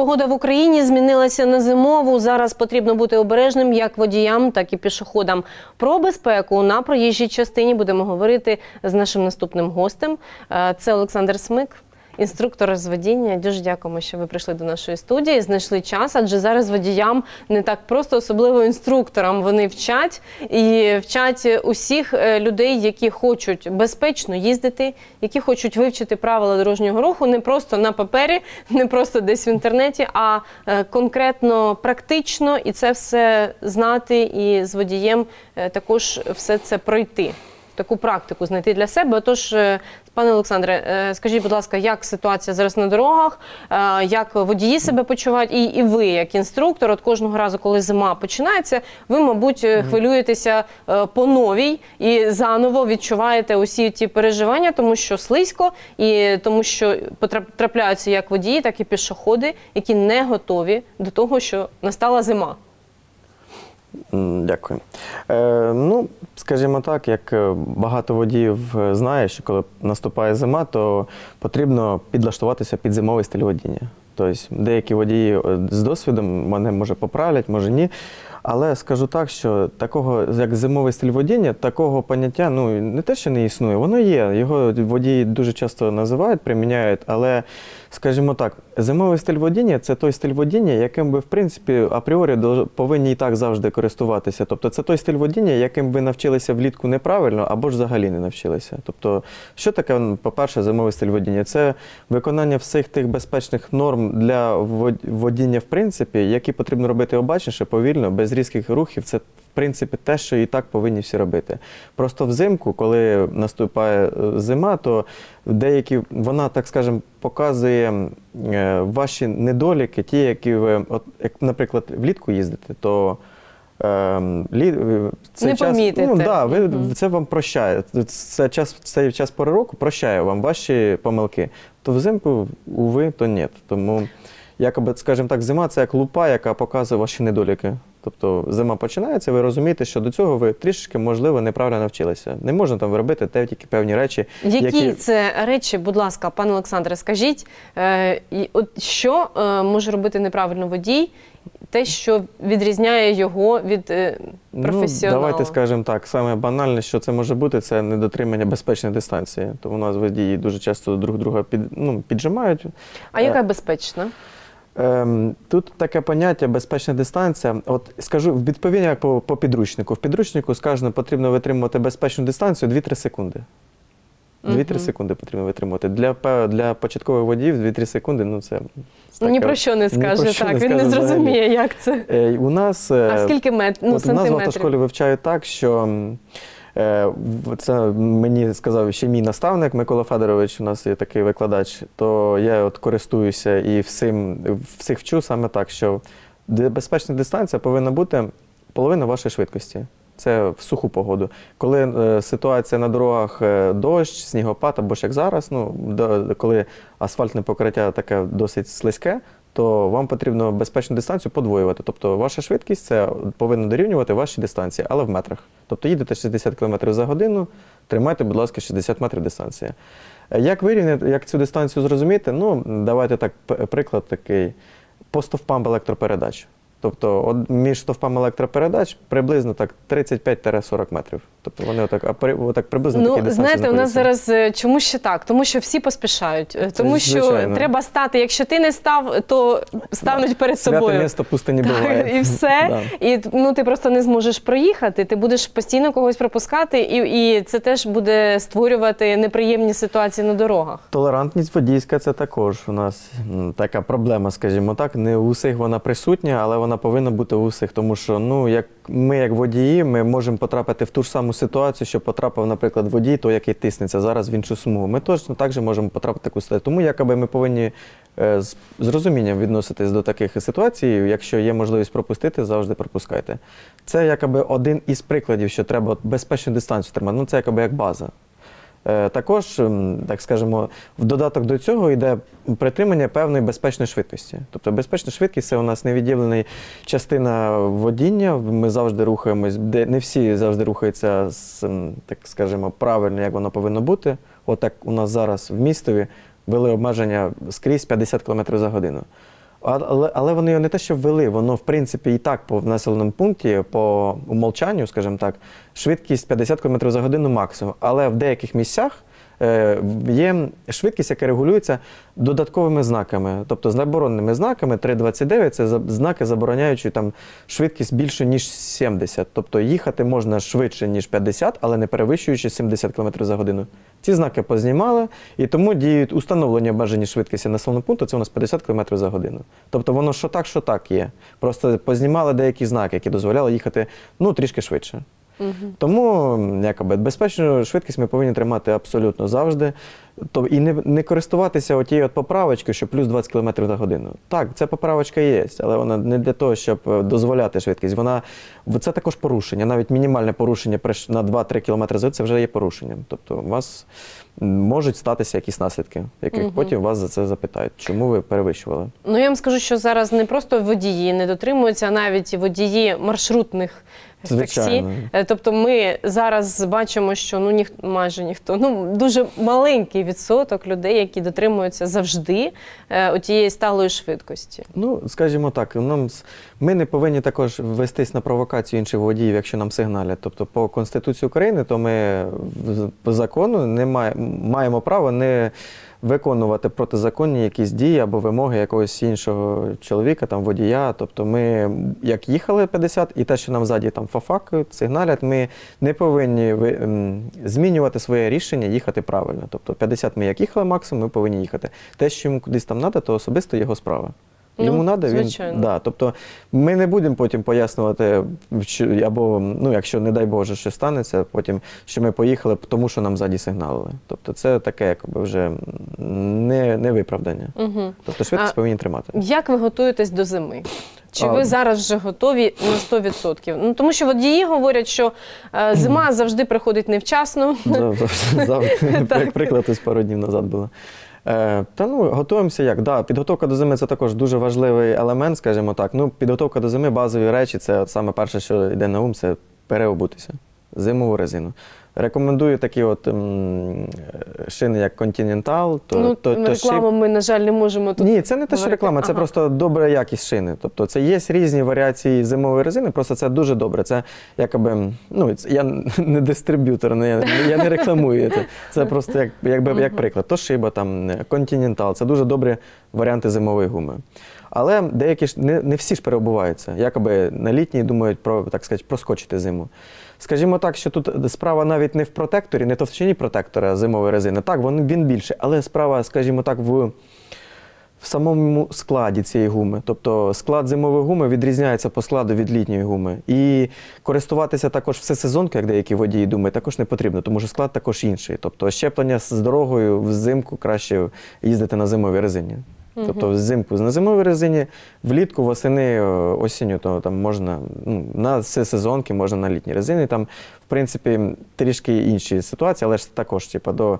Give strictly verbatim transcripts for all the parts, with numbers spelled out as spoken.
Погода в Україні змінилася на зимову. Зараз потрібно бути обережним як водіям, так і пішоходам. Про безпеку на проїжджій частині будемо говорити з нашим наступним гостем. Це Олександр Смик, інструктор з водіння. Дуже дякуємо, що ви прийшли до нашої студії, знайшли час, адже зараз водіям не так просто, особливо інструкторам. Вони вчать і вчать усіх людей, які хочуть безпечно їздити, які хочуть вивчити правила дорожнього руху не просто на папері, не просто десь в інтернеті, а конкретно, практично, і це все знати, і з водієм також все це пройти. Таку практику знайти для себе. Отож, пане Олександре, скажіть, будь ласка, як ситуація зараз на дорогах, як водії себе почувають, і, і ви, як інструктор, от кожного разу, коли зима починається, ви, мабуть, хвилюєтеся по новій і заново відчуваєте усі ті переживання, тому що слизько, і тому що потрапляються як водії, так і пішоходи, які не готові до того, що настала зима. Дякую. Е, ну, скажімо так, як багато водіїв знає, що коли наступає зима, то потрібно підлаштуватися під зимовий стиль водіння. Тобто деякі водії з досвідом мене може поправлять, може ні. Але скажу так, що такого, як зимовий стиль водіння, такого поняття, ну, не те, що не існує, воно є. Його водії дуже часто називають, приміняють, але, скажімо так, зимовий стиль водіння – це той стиль водіння, яким ви, в принципі, апріорі повинні і так завжди користуватися. Тобто це той стиль водіння, яким ви навчилися влітку неправильно або ж взагалі не навчилися. Тобто, що таке, по-перше, зимовий стиль водіння? Це виконання всіх тих безпечних норм для водіння, в принципі, які потрібно робити обачніше, повільно, без різких рухів. Це, в принципі, те, що і так повинні всі робити. Просто взимку, коли наступає зима, то деякі, вона, так скажемо, показує ваші недоліки, ті, які ви, от, як, наприклад, влітку їздите, то е, лі, цей не час, помітите. Ну, да, ви, mm-hmm. це вам прощає. Це час, цей час пори року прощає вам ваші помилки. То взимку, уви, то ні. Тому, якоби, скажімо так, зима – це як лупа, яка показує ваші недоліки. Тобто зима починається, ви розумієте, що до цього ви трішки, можливо, неправильно навчилися. Не можна там робити те, тільки певні речі. Які, які це речі, будь ласка, пане Олександре, скажіть, е, от що е, може робити неправильно водій, те, що відрізняє його від е, професіонала? Ну, давайте скажемо так, саме банальне, що це може бути, це недотримання безпечної дистанції. Тому у нас водії дуже часто друг друга під, ну, піджимають. А яка безпечна? Тут таке поняття безпечна дистанція. От скажу, відповідно по, по підручнику. В підручнику сказано, потрібно витримувати безпечну дистанцію дві-три секунди. дві-три uh-huh. секунди потрібно витримувати. Для, для початкових водіїв дві-три секунди, ну це... Ну, ні про що не скаже, так, не він скаже, не зрозуміє, взагалі. Як це. Е, у нас... А скільки мет... ну, от, сантиметрів? У нас в автошколі вивчають так, що... Це мені сказав ще мій наставник Микола Федорович, у нас є такий викладач, то я от користуюся і всім, всіх вчу саме так, що безпечна дистанція повинна бути половина вашої швидкості. Це в суху погоду. Коли е, ситуація на дорогах е, дощ, снігопад або ж як зараз, ну, до, коли асфальтне покриття таке досить слизьке, то вам потрібно безпечну дистанцію подвоювати. Тобто ваша швидкість це повинна дорівнювати вашій дистанції, але в метрах. Тобто їдете шістдесят кілометрів за годину, тримайте, будь ласка, шістдесят метрів дистанції. Як вирівняти, як цю дистанцію зрозуміти? Ну, давайте так, приклад такий, по стовпам електропередач. Тобто от між стовпами електропередач приблизно так тридцять п'ять - сорок метрів. Тобто вони отак, отак приблизно ну, такі дистанції знаєте, у нас зараз чому ще так? Тому що всі поспішають. Тому що звичайно. Треба стати. Якщо ти не став, то ставнуть да. перед собою. Святе місто пусте не буває. І все. Да. І ну, ти просто не зможеш проїхати, ти будеш постійно когось пропускати, і, і це теж буде створювати неприємні ситуації на дорогах. Толерантність водійська – це також у нас така проблема, скажімо так. Не у всіх вона присутня, але вона повинна бути у всіх, тому що ну, як ми, як водії, ми можемо потрапити в ту ж саму ситуацію, що потрапив, наприклад, водій, той, який тиснеться зараз в іншу смугу. Ми точно так же можемо потрапити в таку ситуацію. Тому якоби ми повинні е, з, з розумінням відноситись до таких ситуацій. Якщо є можливість пропустити, завжди пропускайте. Це якоби один із прикладів, що треба безпечну дистанцію тримати. Ну, це якоби як база. Також, так скажемо, в додаток до цього йде притримання певної безпечної швидкості. Тобто безпечна швидкість – це у нас невідділена частина водіння, ми завжди рухаємось, де не всі завжди рухаються, так скажемо, правильно, як воно повинно бути. Отак у нас зараз в містові ввели обмеження скрізь п'ятдесят кілометрів за годину. Але, але вони його не те, що ввели, воно, в принципі, і так по населеному пункті, по умолчанню, скажімо так, швидкість п'ятдесят кілометрів за годину максимум. Але в деяких місцях є швидкість, яка регулюється додатковими знаками, тобто з забороненими знаками. три двадцять дев'ять – це знаки, забороняючи там швидкість більше, ніж сімдесят. Тобто їхати можна швидше, ніж п'ятдесят, але не перевищуючи сімдесят кілометрів за годину. Ці знаки познімали, і тому діють установлені обмежені швидкості населеного пункту, це у нас п'ятдесят кілометрів за годину. Тобто воно що так, що так є. Просто познімали деякі знаки, які дозволяли їхати, ну, трішки швидше. Угу. Тому, якоби, безпечну швидкість ми повинні тримати абсолютно завжди. І не, не користуватися отією от поправочкою, що плюс двадцять кілометрів за годину. Так, ця поправочка є, але вона не для того, щоб дозволяти швидкість. Вона, це також порушення. Навіть мінімальне порушення на два-три кілометри за годину – це вже є порушенням. Тобто у вас можуть статися якісь наслідки, яких угу. потім вас за це запитають. Чому ви перевищували? Ну, я вам скажу, що зараз не просто водії не дотримуються, а навіть водії маршрутних таксі. Тобто ми зараз бачимо, що ну, ніх, майже ніхто, ну, дуже маленький відсоток людей, які дотримуються завжди е, тієї сталої швидкості. Ну, скажімо так, нам, ми не повинні також вестись на провокацію інших водіїв, якщо нам сигналять. Тобто по Конституції України, то ми по закону не має, маємо право не виконувати протизаконні якісь дії або вимоги якогось іншого чоловіка, там, водія. Тобто ми, як їхали п'ятдесят, і те, що нам ззаді там фафакають, сигналять, ми не повинні ви, м, змінювати своє рішення, їхати правильно. Тобто п'ятдесят ми як їхали максимум, ми повинні їхати. Те, що йому кудись там треба, то особисто його справа. Йому ну, треба, він, да, тобто ми не будемо потім пояснювати, або, ну, якщо, не дай Боже, що станеться, потім, що ми поїхали, тому що нам ззаді сигналили. Тобто це таке, якби, вже не, не виправдання. Угу. Тобто швидкість повинні тримати. Як ви готуєтесь до зими? Чи ви зараз вже готові на сто відсотків? Ну, тому що водії говорять, що е, зима завжди приходить невчасно. Завжди. Як приклад, ось пару днів назад було. Е, та ну, готуємося як? Да, підготовка до зими – це також дуже важливий елемент, скажімо так. Ну, підготовка до зими, базові речі – це от саме перше, що йде на ум, це переобутися. Зимову резину. Рекомендую такі от м, шини, як Continental. То, ну, то, то рекламу шип... ми, на жаль, не можемо тут. Ні, це не те, що реклама, це ага. просто добра якість шини. Тобто це є різні варіації зимової резини, просто це дуже добре. Це якби, ну, я не дистриб'ютор, не, я, я не рекламую це. Це просто як, якби, як приклад. То шиба, там, Continental, це дуже добрі варіанти зимової гуми. Але деякі ж, не, не всі ж переобуваються. Якоби на літній думають про, так сказати, проскочити зиму. Скажімо так, що тут справа навіть не в протекторі, не товщині протектора зимової резини. Так, він, він більше, але справа, скажімо так, в, в самому складі цієї гуми. Тобто склад зимової гуми відрізняється по складу від літньої гуми. І користуватися також всесезонкою, як деякі водії думають, також не потрібно, тому що склад також інший. Тобто щеплення з дорогою взимку краще їздити на зимовій резині. Тобто взимку на зимовій резині, влітку, восени, осінню, то там можна, ну, на всесезонки, можна на літній резині. Там, в принципі, трішки інші ситуації, але ж також, типу, до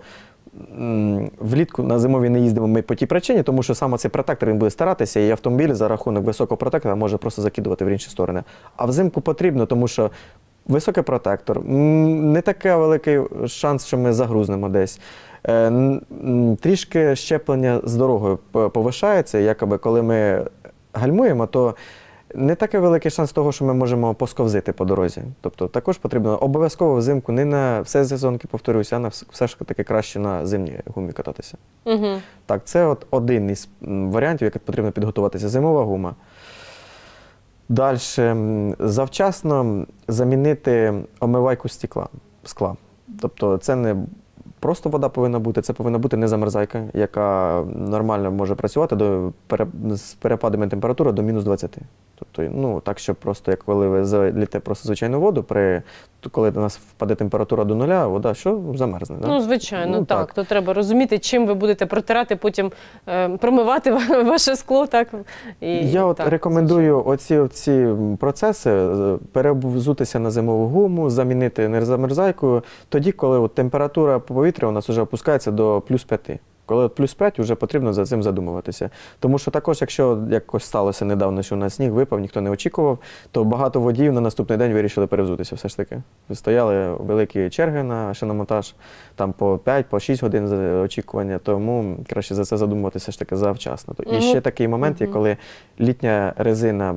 влітку на зимовій не їздимо ми по тій причині, тому що саме цей протектор він буде старатися, і автомобіль за рахунок високого протектора може просто закидувати в інші сторони. А взимку потрібно, тому що високий протектор, не такий великий шанс, що ми загрузнемо десь. Трішки щеплення з дорогою повишається, якоби коли ми гальмуємо, то не такий великий шанс того, що ми можемо посковзити по дорозі. Тобто також потрібно обов'язково взимку не на все сезонки, повторюся, а на все ж таки краще на зимній гумі кататися. Угу. Так, це от один із варіантів, як потрібно підготуватися. Зимова гума. Далі, завчасно замінити омивайку стекла, скла. Тобто це не просто вода повинна бути, це повинна бути не замерзайка, яка нормально може працювати до, з перепадами температури до мінус двадцяти. Тобто, ну, так, щоб просто, як коли ви заліте просто звичайну воду, при, коли у нас впаде температура до нуля, вода що? Замерзне. Да? Ну, звичайно, ну, так. так. То треба розуміти, чим ви будете протирати, потім е, промивати ваше скло. Так, і, Я от так, рекомендую оці, оці процеси перевзутися на зимову гуму, замінити незамерзайкою тоді, коли от температура повітря у нас вже опускається до плюс п'яти. Коли плюс п'ять, вже потрібно за цим задумуватися. Тому що також, якщо якось сталося недавно, що у нас сніг випав, ніхто не очікував, то багато водіїв на наступний день вирішили перевзутися все ж таки. Стояли великі черги на шиномонтаж, там по п'ять, по шість годин очікування, тому краще за це задумуватися все ж таки завчасно. І ще такий момент є, коли літня резина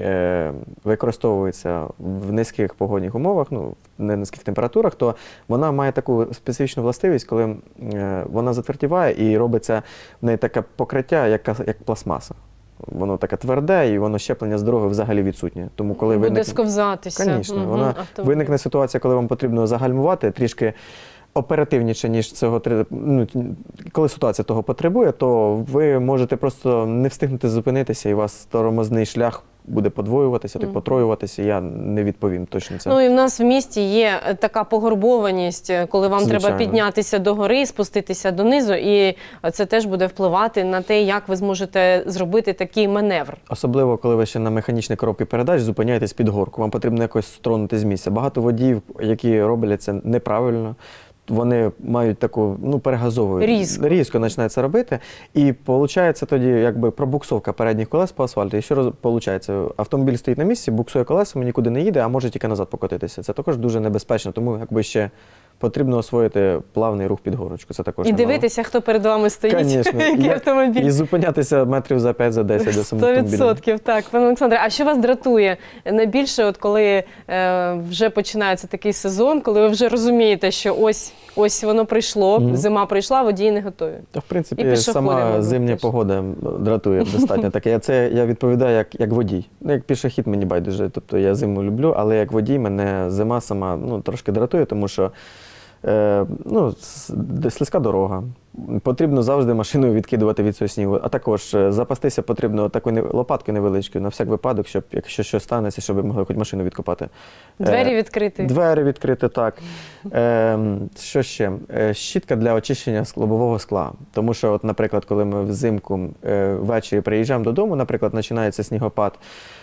е, використовується в низьких погодних умовах, ну, в низьких температурах, то вона має таку специфічну властивість, коли е, вона затвердіває і робиться в неї таке покриття, як, як пластмаса. Воно таке тверде, і воно щеплення з дороги взагалі відсутнє. Тому коли буде виникне... сковзатися. Звісно, Угу, вона автомобіль. виникне ситуація, коли вам потрібно загальмувати трішки оперативніше, ніж цього, ну, коли ситуація того потребує, то ви можете просто не встигнути зупинитися, і у вас тормозний шлях буде подвоюватися, так потроюватися, я не відповім точно це. Ну і в нас в місті є така погорбованість, коли вам Звичайно. треба піднятися до гори, спуститися донизу, і це теж буде впливати на те, як ви зможете зробити такий маневр. Особливо, коли ви ще на механічній коробці передач зупиняєтесь під горку, вам потрібно якось стронути з місця. Багато водіїв, які роблять це неправильно, вони мають таку, ну, перегазовують. Різко. Різко починають це робити. І виходить тоді якби пробуксовка передніх колес по асфальту. І що виходить? Автомобіль стоїть на місці, буксує колесами, нікуди не їде, а може тільки назад покотитися. Це також дуже небезпечно, тому якби ще потрібно освоїти плавний рух під горочку. Це також І немало. дивитися, хто перед вами стоїть, Конечно. який Я- автомобіль. І зупинятися метрів за п'ять, за десять до самого Сто автомобіля. відсотків, так. Пане Олександре, а що вас дратує найбільше, от коли е, вже починається такий сезон, коли ви вже розумієте, що ось, ось воно прийшло, Мгм. зима прийшла, водії не готові? Та, в принципі, І пішоходи, сама мабуть, зимня теж. погода дратує достатньо. Таке. Я, це, я відповідаю як, як водій. Ну, як пішохід мені байдуже. Тобто я зиму люблю, але як водій мене зима сама, ну, трошки дратує, тому що е, ну, с- де слизька дорога. Потрібно завжди машину відкидувати від цього снігу. А також е, запастися потрібно такою не- лопаткою невеличкою на всяк випадок, щоб якщо щось станеться, щоб ви могли хоч машину відкопати. Е, Двері відкрити. Двері відкрити, так. Е, що ще? Е, щітка для очищення ск- лобового скла. Тому що, от, наприклад, коли ми взимку е, ввечері приїжджаємо додому, наприклад, починається снігопад,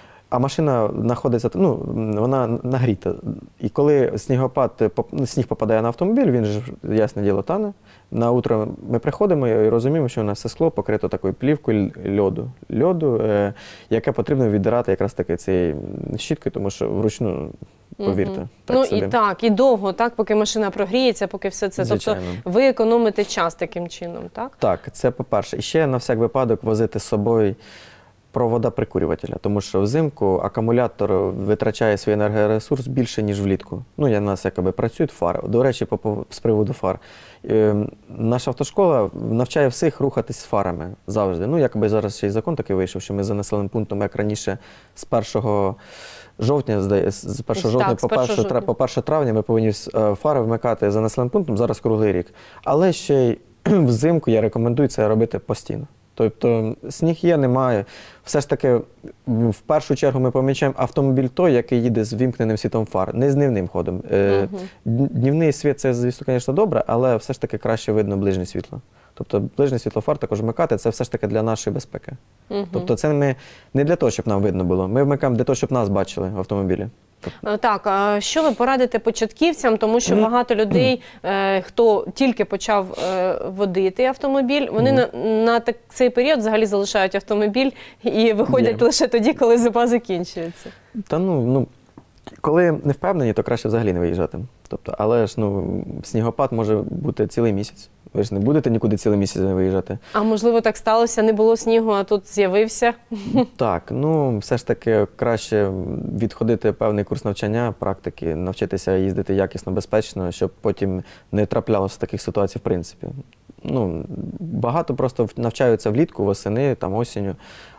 а машина знаходиться, ну, вона нагріта. І коли снігопад, е, поп- ну, сніг попадає на автомобіль, він ж, ясне діло, тане. На утро ми приходимо і розуміємо, що у нас все скло покрито такою плівкою л- льоду, льоду е, яке потрібно віддирати якраз таки цією щіткою, тому що вручну, повірте, Мгм. так Ну собі. і так, і довго, так, поки машина прогріється, поки все це. Звичайно. Тобто ви економите час таким чином, так? Так, це по-перше. І ще на всяк випадок возити з собою провода прикурювателя, тому що взимку акумулятор витрачає свій енергоресурс більше, ніж влітку. Ну, я в нас якоби працюють фари. До речі, по, по, з приводу фар. Е, наша автошкола навчає всіх рухатись з фарами завжди. Ну, якби зараз ще й закон такий вийшов, що ми за населеним пунктом, як раніше, з першого жовтня, здається, з першого жовтня Так, з по першого перше жовтня. по перше травня ми повинні е, фари вмикати за населеним пунктом зараз круглий рік. Але ще й взимку я рекомендую це робити постійно. Тобто сніг є, немає. Все ж таки, в першу чергу ми помічаємо автомобіль той, який їде з вімкненим світом фар, не з дневним ходом. Е, дн- Днівний світ – це, звісно, звісно, добре, але все ж таки краще видно ближнє світло. Тобто ближнє світло фар також вмикати – це все ж таки для нашої безпеки. Мгм. Тобто це ми не для того, щоб нам видно було. Ми вмикаємо для того, щоб нас бачили в автомобілі. Е, Так, а що ви порадите початківцям, тому що багато людей, е, хто тільки почав е, водити автомобіль, вони на, на так, цей період взагалі залишають автомобіль і виходять Є. лише тоді, коли зима закінчується. Та ну, ну, коли не впевнені, то краще взагалі не виїжджати. Тобто, але ж ну, снігопад може бути цілий місяць. Ви ж не будете нікуди цілий місяць не виїжджати. А можливо так сталося, не було снігу, а тут з'явився. Так, ну все ж таки краще відходити певний курс навчання, практики, навчитися їздити якісно, безпечно, щоб потім не траплялося таких ситуацій в принципі. Ну, багато просто навчаються влітку, восени, там, осінню,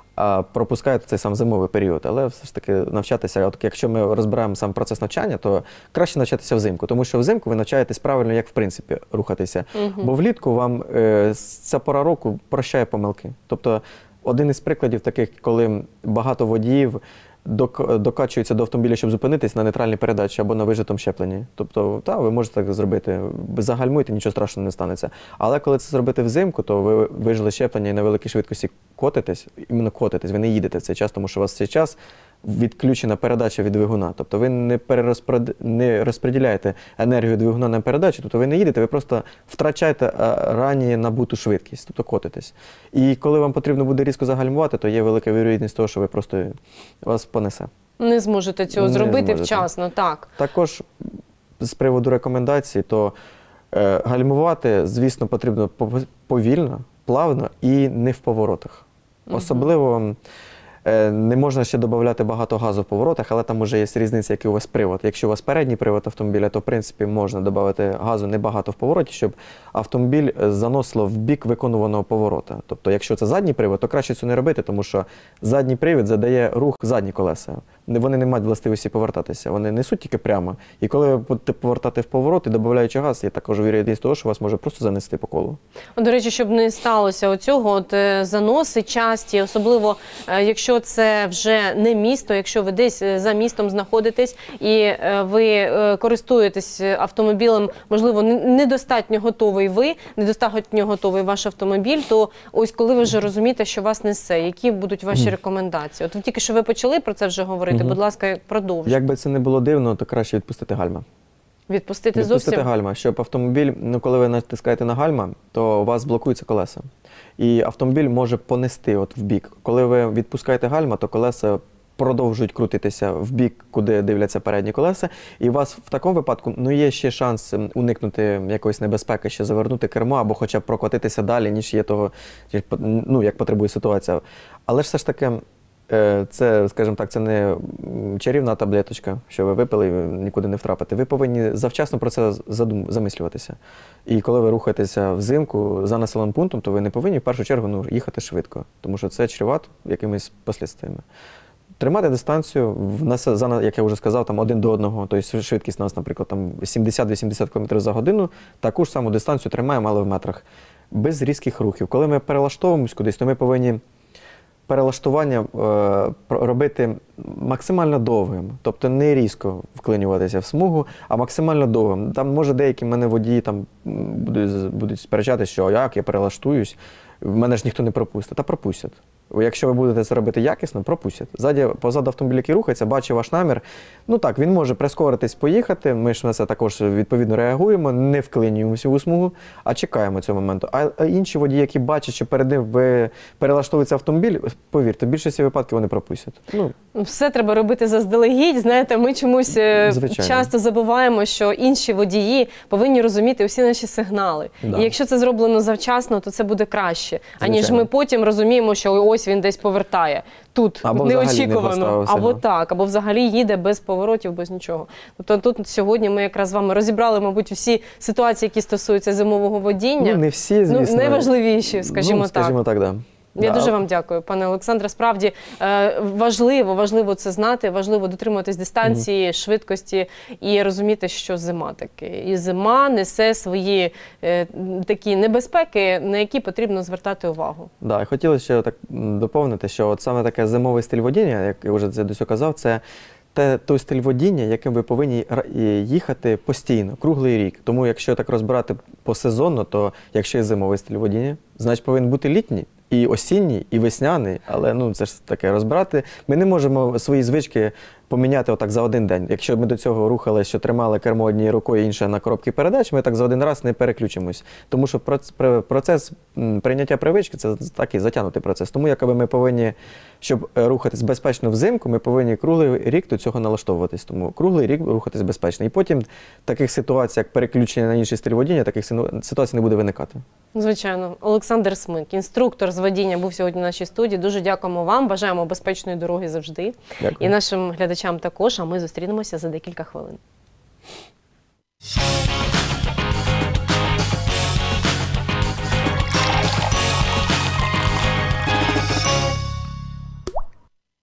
а пропускають цей сам зимовий період. Але все ж таки навчатися, от якщо ми розбираємо сам процес навчання, то краще навчатися взимку, тому що взимку ви навчаєтесь правильно, як в принципі рухатися. Мгм. Бо влітку вам е, ця пора року прощає помилки. Тобто один із прикладів таких, коли багато водіїв док- докачуються до автомобіля, щоб зупинитись на нейтральній передачі або на вижитому щепленні. Тобто, та, ви можете так зробити, загальмуйте, нічого страшного не станеться. Але коли це зробити взимку, то ви вижили щеплення і на великій швидкості котитесь, іменно котитесь, ви не їдете в цей час, тому що у вас в цей час відключена передача від двигуна. Тобто ви не, перерозпред... не розподіляєте енергію двигуна на передачу, тобто ви не їдете, ви просто втрачаєте раніше набуту швидкість, тобто котитесь. І коли вам потрібно буде різко загальмувати, то є велика вірогідність того, що ви просто вас понесе. Не зможете цього Не зробити зможете. вчасно, так. Також з приводу рекомендацій, то е, гальмувати, звісно, потрібно повільно, плавно і не в поворотах. Угу. Особливо е, не можна ще додати багато газу в поворотах, але там вже є різниця, який у вас привод. Якщо у вас передній привод автомобіля, то в принципі можна додати газу небагато в повороті, щоб автомобіль заносило в бік виконуваного поворота. Тобто, якщо це задній привод, то краще це не робити, тому що задній привід задає рух задні колеса. Вони не мають властивості повертатися, вони несуть тільки прямо. І коли ви будете повертати в поворот і додаючи газ, є також вірогідність того, що вас може просто занести по колу. До речі, щоб не сталося оцього, от заноси часті, особливо якщо це вже не місто, якщо ви десь за містом знаходитесь і ви користуєтесь автомобілем, можливо, недостатньо готовий ви, недостатньо готовий ваш автомобіль, то ось коли ви вже розумієте, що вас несе, які будуть ваші mm. рекомендації? От тільки що ви почали про це вже говорити, mm-hmm. будь ласка, продовжуйте. Як би це не було дивно, то краще відпустити гальма. Відпустити, відпустити зовсім? гальма, щоб автомобіль, ну коли ви натискаєте на гальма, то у вас блокуються колеса. І автомобіль може понести от в бік. Коли ви відпускаєте гальма, то колеса продовжують крутитися в бік, куди дивляться передні колеса. І у вас в такому випадку ну, є ще шанс уникнути якоїсь небезпеки, ще завернути кермо, або хоча б прокотитися далі, ніж є того, ну, як потребує ситуація. Але ж все ж таки, це, скажімо так, це не чарівна таблеточка, що ви випили і нікуди не втрапите. Ви повинні завчасно про це задум... замислюватися. І коли ви рухаєтеся взимку за населеним пунктом, то ви не повинні в першу чергу ну, їхати швидко, тому що це чревато якимись послідствиями. Тримати дистанцію, в нас, як я вже сказав, там один до одного, тобто швидкість у нас, наприклад, там сімдесят-вісімдесят кілометрів за годину, таку ж саму дистанцію тримаємо, але в метрах, без різких рухів. Коли ми перелаштовуємось кудись, то ми повинні перелаштування е, робити максимально довгим, тобто не різко вклинюватися в смугу, а максимально довгим. Там, може, деякі мене водії там будуть, будуть сперечати, що як я перелаштуюсь, в мене ж ніхто не пропустить. Та пропустять. Якщо ви будете це робити якісно, пропустять. Ззаді, позаду автомобіль, який рухається, бачить ваш намір. Ну так, він може прискоритись, поїхати, ми ж на це також відповідно реагуємо, не вклинюємося у смугу, а чекаємо цього моменту. А інші водії, які бачать, що перед ним перелаштовується автомобіль, повірте, в більшості випадків вони пропустять. Ну, все треба робити заздалегідь. Знаєте, ми чомусь звичайно. часто забуваємо, що інші водії повинні розуміти усі наші сигнали. Да. І якщо це зроблено завчасно, то це буде краще, звичайно. аніж ми потім розуміємо, що ось він десь повертає. Тут або неочікувано. Не або так, або взагалі їде без поворотів, без нічого. Тобто тут сьогодні ми якраз з вами розібрали, мабуть, всі ситуації, які стосуються зимового водіння. Ну, не всі, звісно. Ну, найважливіші, скажімо ну, скажімо так. так, да. Я да. дуже вам дякую, пане Олександре. Справді важливо, важливо це знати, важливо дотримуватись дистанції, mm-hmm. швидкості і розуміти, що зима таки. І зима несе свої е, такі небезпеки, на які потрібно звертати увагу. Да, хотілося ще так доповнити, що от саме таке зимовий стиль водіння, як я вже десь казав, це Це той стиль водіння, яким ви повинні їхати постійно, круглий рік. Тому якщо так розбирати посезонно, то якщо є зимовий стиль водіння, значить повинен бути літній, і осінній, і весняний. Але ну, це ж таке розбирати. Ми не можемо свої звички поміняти отак за один день. Якщо ми до цього рухали, що тримали кермо однією рукою, інше на коробці передач, ми так за один раз не переключимось. Тому що процес прийняття привички – це такий затягнутий процес. Тому якби ми повинні, щоб рухатись безпечно взимку, ми повинні круглий рік до цього налаштовуватись. Тому круглий рік рухатись безпечно. І потім таких ситуацій, як переключення на інший стиль водіння, таких ситуацій не буде виникати. Звичайно. Олександр Смик, інструктор з водіння, був сьогодні в нашій студії. Дуже дякуємо вам, бажаємо безпечної дороги завжди. Дякую. І нашим глядачам також, а ми зустрінемося за декілька хвилин.